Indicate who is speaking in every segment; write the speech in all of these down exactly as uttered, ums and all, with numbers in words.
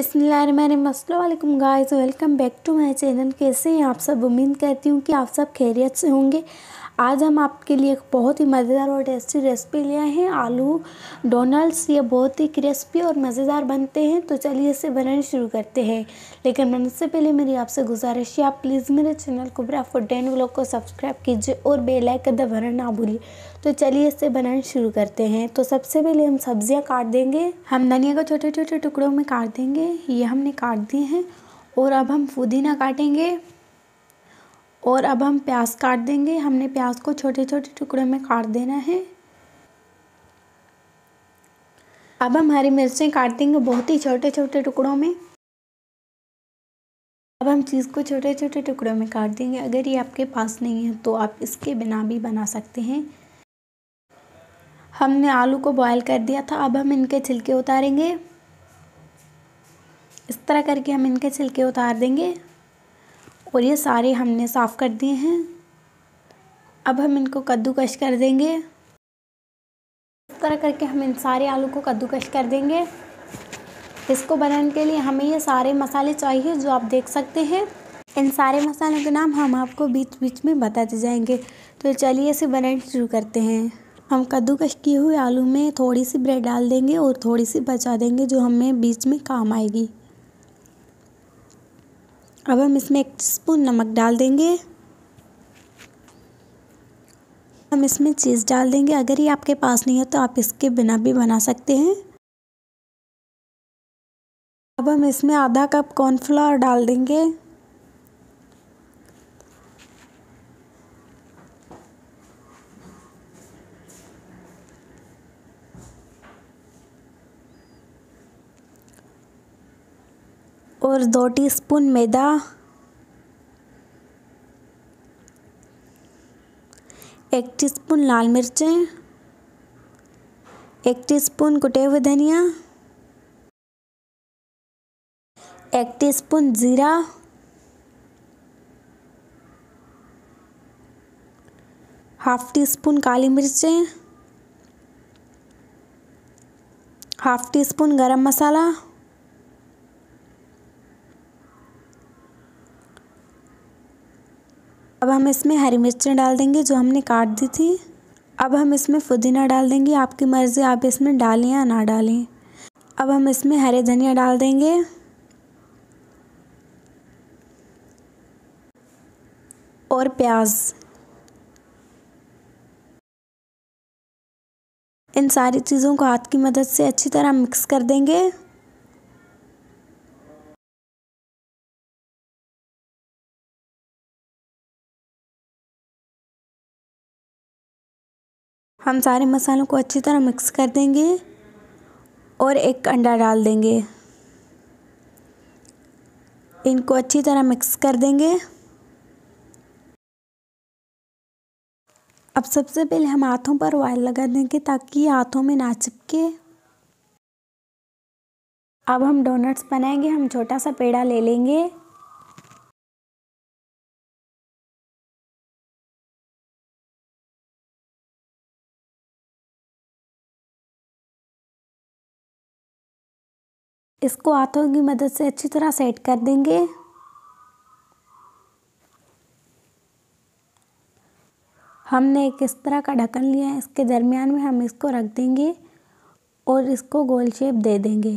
Speaker 1: बिस्मिल्लाहिर्रहमानिर्रहीम। अस्सलाम वालेकुम guys, welcome back to my channel. कैसे हैं आप सब? उम्मीद करती हूँ कि आप सब खैरियत से होंगे। आज हम आपके लिए एक बहुत ही मज़ेदार और टेस्टी रेसिपी ले आए हैं, आलू डोनल्ड्स। ये बहुत ही क्रिस्पी और मज़ेदार बनते हैं। तो चलिए इसे बनाना शुरू करते हैं। लेकिन बनने से पहले मेरी आपसे गुजारिश है, आप प्लीज़ मेरे चैनल को ब्रा फूड एंड व्लॉग को सब्सक्राइब कीजिए और बेल आइकन दबाना ना भूलिए। तो चलिए इसे बनाना शुरू करते हैं। तो सबसे पहले हम सब्जियां काट देंगे। हम धनिया को छोटे छोटे टुकड़ों में काट देंगे, ये हमने काट दिए हैं। और अब हम पुदीना काटेंगे और अब हम प्याज काट देंगे। हमने प्याज को छोटे छोटे टुकड़ों में काट देना है। अब हम हरी मिर्चें काट देंगे बहुत ही छोटे छोटे टुकड़ों में। अब हम चीज़ को छोटे छोटे टुकड़ों में काट देंगे। अगर ये आपके पास नहीं है तो आप इसके बिना भी बना सकते हैं। हमने आलू को बॉईल कर दिया था। अब हम इनके छिलके उतारेंगे। इस तरह करके हम इनके छिलके उतार देंगे और ये सारे हमने साफ़ कर दिए हैं। अब हम इनको कद्दूकश कर देंगे। इस तरह करके हम इन सारे आलू को कद्दूकश कर देंगे। इसको बनाने के लिए हमें ये सारे मसाले चाहिए जो आप देख सकते हैं। इन सारे मसालों के नाम हम आपको बीच बीच में बताते जाएंगे। तो चलिए इसे बनाना शुरू करते हैं। हम कद्दूकश किए हुए आलू में थोड़ी सी ब्रेड डाल देंगे और थोड़ी सी बचा देंगे जो हमें बीच में काम आएगी। अब हम इसमें एक स्पून नमक डाल देंगे। हम इसमें चीज़ डाल देंगे। अगर ये आपके पास नहीं है तो आप इसके बिना भी बना सकते हैं। अब हम इसमें आधा कप कॉर्नफ्लावर डाल देंगे। और दो टीस्पून मैदा, एक टीस्पून लाल मिर्चें, एक टीस्पून कुटे हुए धनिया, एक टीस्पून जीरा, हाफ टी स्पून काली मिर्चें, हाफ टी स्पून गरम मसाला, अब हम इसमें हरी मिर्चें डाल देंगे जो हमने काट दी थी। अब हम इसमें पुदीना डाल देंगे। आपकी मर्ज़ी, आप इसमें डालें या ना डालें। अब हम इसमें हरे धनिया डाल देंगे और प्याज। इन सारी चीज़ों को हाथ की मदद से अच्छी तरह मिक्स कर देंगे। हम सारे मसालों को अच्छी तरह मिक्स कर देंगे और एक अंडा डाल देंगे। इनको अच्छी तरह मिक्स कर देंगे। अब सबसे पहले हम हाथों पर ऑयल लगा देंगे ताकि ये हाथों में ना चिपके। अब हम डोनट्स बनाएंगे। हम छोटा सा पेड़ा ले लेंगे। इसको हाथों की मदद से अच्छी तरह सेट कर देंगे। हमने एक इस तरह का ढक्कन लिया है, इसके दरमियान में हम इसको रख देंगे और इसको गोल शेप दे देंगे।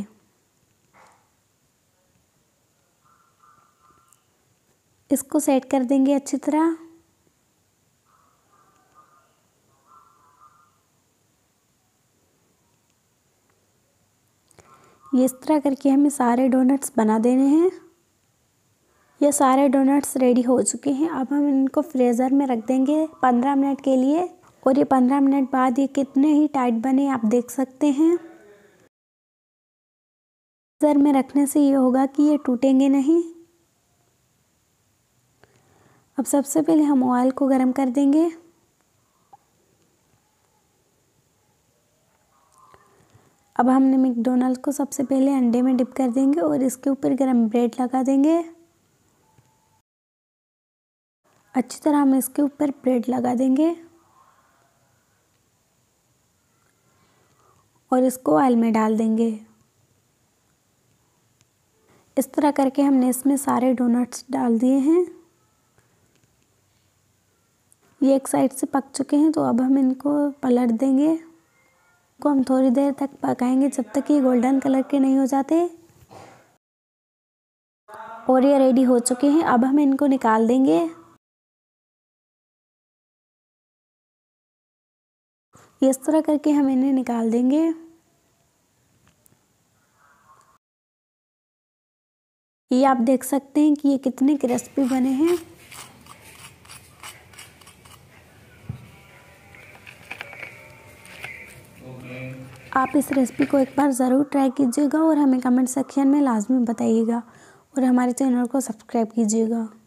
Speaker 1: इसको सेट कर देंगे अच्छी तरह। ये इस तरह करके हमें सारे डोनट्स बना देने हैं। ये सारे डोनट्स रेडी हो चुके हैं। अब हम इनको फ्रीज़र में रख देंगे पंद्रह मिनट के लिए। और ये पंद्रह मिनट बाद ये कितने ही टाइट बने आप देख सकते हैं। फ्रीज़र में रखने से ये होगा कि ये टूटेंगे नहीं। अब सबसे पहले हम ऑयल को गरम कर देंगे। अब हमने मैकडोनल्ड को सबसे पहले अंडे में डिप कर देंगे और इसके ऊपर गरम ब्रेड लगा देंगे। अच्छी तरह हम इसके ऊपर ब्रेड लगा देंगे और इसको ऑयल में डाल देंगे। इस तरह करके हमने इसमें सारे डोनट्स डाल दिए हैं। ये एक साइड से पक चुके हैं, तो अब हम इनको पलट देंगे। इनको हम थोड़ी देर तक पकाएंगे जब तक ये गोल्डन कलर के नहीं हो जाते। और ये रेडी हो चुके हैं, अब हम इनको निकाल देंगे। इस तरह करके हम इन्हें निकाल देंगे। ये आप देख सकते हैं कि ये कितने क्रिस्पी बने हैं। आप इस रेसिपी को एक बार ज़रूर ट्राई कीजिएगा और हमें कमेंट सेक्शन में लाजमी बताइएगा और हमारे चैनल को सब्सक्राइब कीजिएगा।